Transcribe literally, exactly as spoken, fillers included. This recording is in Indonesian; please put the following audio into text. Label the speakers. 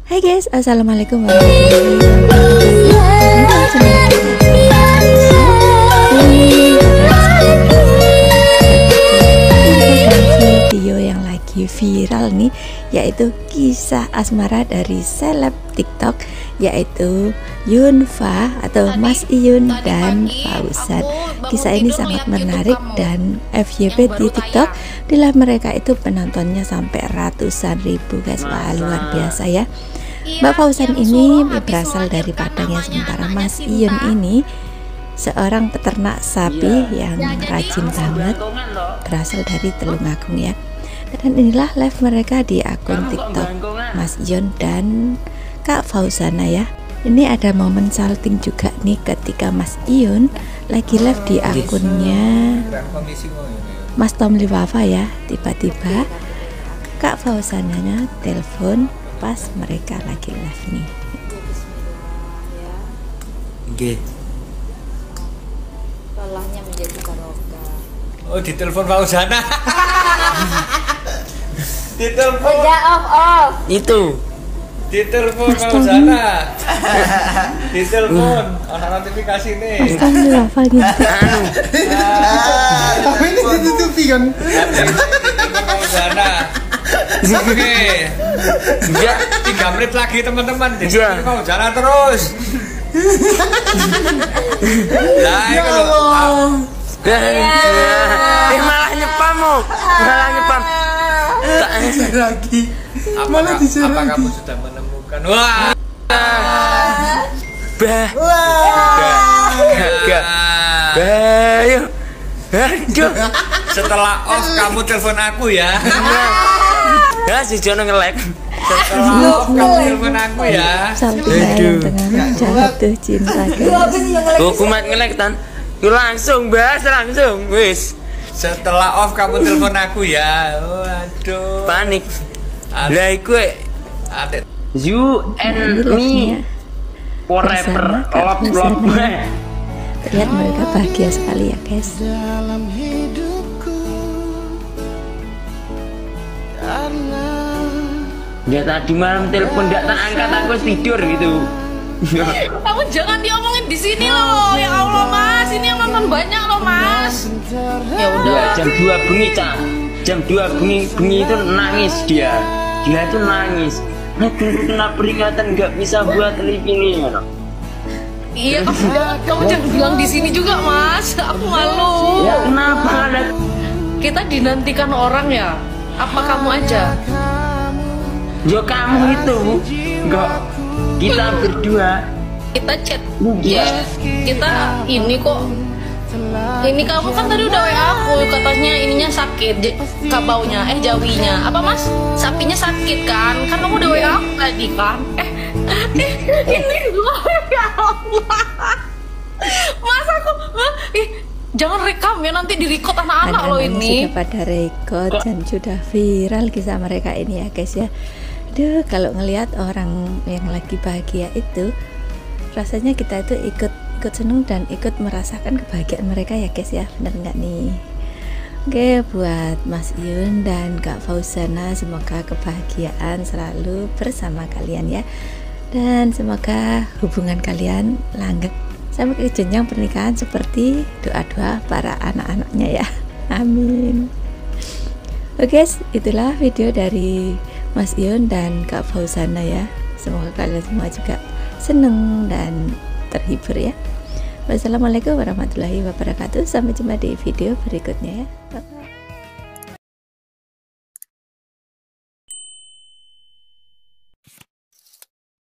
Speaker 1: Hai guys, assalamualaikum warahmatullahi wabarakatuh. Video yang lagi viral nih, yaitu kisah asmara dari seleb TikTok, yaitu Yunfa atau Mas Iyun dan Fauzan. Kisah ini sangat menarik dan F Y P di TikTok, bila mereka itu penontonnya sampai ratusan ribu guys. Wah, luar biasa ya. Mbak Fauzan ini berasal dari Padang ya, sementara Mas Iyun ini seorang peternak sapi yang rajin banget, berasal dari Tulungagung ya. Dan inilah live mereka di akun TikTok Mas Iyun dan Kak Fauzana ya. Ini ada momen salting juga nih ketika Mas Iyun lagi live di akunnya Mas Tom Liwafa ya. Tiba-tiba Kak Fauzananya telepon pas mereka lagi live nih.
Speaker 2: Nggih.
Speaker 3: Lelahnya menjadi barokah.
Speaker 2: Oh, ditelepon Fauzana. Ditelepon.
Speaker 3: Udah off off.
Speaker 2: Itu. Ditelepon Fauzana. Ditelepon. Ana notifikasi nih.
Speaker 1: Mas Tom Liwafa gitu.
Speaker 4: Tapi ini ditutupi kan.
Speaker 2: Fauzana. Oke. Ya, tiga menit lagi teman-teman. Jadi mau jalan terus. Lah,
Speaker 4: Ya Allah.
Speaker 5: Eh malah nyepam, malah nyepam.
Speaker 4: Bisa lagi.
Speaker 2: Apakah,
Speaker 4: Malah
Speaker 2: apa kamu sudah menemukan? Wah.
Speaker 5: Bah. Gak. Bah, yuk. Aduh.
Speaker 2: Setelah off kamu telepon aku ya.
Speaker 5: Ya si Jono nge-lag.
Speaker 2: Setelah off kamu telepon aku ya.
Speaker 1: Salting yang tengah jatuh cinta guys.
Speaker 5: Hukumat nge-lag tan. Yuk langsung bahas langsung, wis.
Speaker 2: Setelah off kamu telepon aku ya. Waduh.
Speaker 5: Panik. Lah iku
Speaker 2: Atet.
Speaker 5: you and
Speaker 1: Ini
Speaker 5: me
Speaker 1: live-nya
Speaker 5: forever
Speaker 1: bersama Kak
Speaker 5: love love.
Speaker 1: Fauzana. Terlihat mereka bahagia sekali ya guys.
Speaker 4: Dalam hidupku karena
Speaker 5: Dia tadi malam telepon gak tak angkat, aku tidur gitu.
Speaker 3: Kamu jangan diomongin di sini loh. Ya Allah Mas, ini yang nonton banyak loh Mas. Ya udah.
Speaker 5: Ya, jam dua bengi cah. Jam dua bengi bengi itu nangis dia. Dia itu nangis. Aduh, kena peringatan nggak bisa buat live ini.
Speaker 3: Iya, kamu, kamu jangan bilang di sini juga Mas. Aku malu.
Speaker 5: Ya kenapa ada?
Speaker 3: Kita dinantikan orang ya. Apa kamu aja?
Speaker 5: Yo kamu itu nggak, kita berdua.
Speaker 3: Kita chat. Ya, kita ini kok. Ini kamu kan tadi udah W A aku, katanya ininya sakit, j- kabaunya, eh jawinya. Apa Mas? Sapinya sakit kan? Kan kamu udah W A aku tadi kan? Eh, eh ini gua ya Allah. Mas aku, hah? Ih, jangan rekam ya, nanti di-record anak-anak loh
Speaker 1: Anak-anak
Speaker 3: ini.
Speaker 1: sudah pada rekod dan sudah viral kisah mereka ini ya guys ya. Aduh, kalau ngelihat orang yang lagi bahagia itu, rasanya kita itu ikut ikut seneng dan ikut merasakan kebahagiaan mereka ya guys ya. Bener nggak nih? Oke, buat Mas Iyun dan Kak Fauzana, semoga kebahagiaan selalu bersama kalian ya, dan semoga hubungan kalian langgeng sampai ke jenjang pernikahan seperti doa-doa para anak-anaknya ya. Amin. Oke guys, itulah video dari Mas Iyun dan Kak Fauzana ya. Semoga kalian semua juga seneng dan terhibur ya. Wassalamualaikum warahmatullahi wabarakatuh. Sampai jumpa di video berikutnya ya. Bye-bye.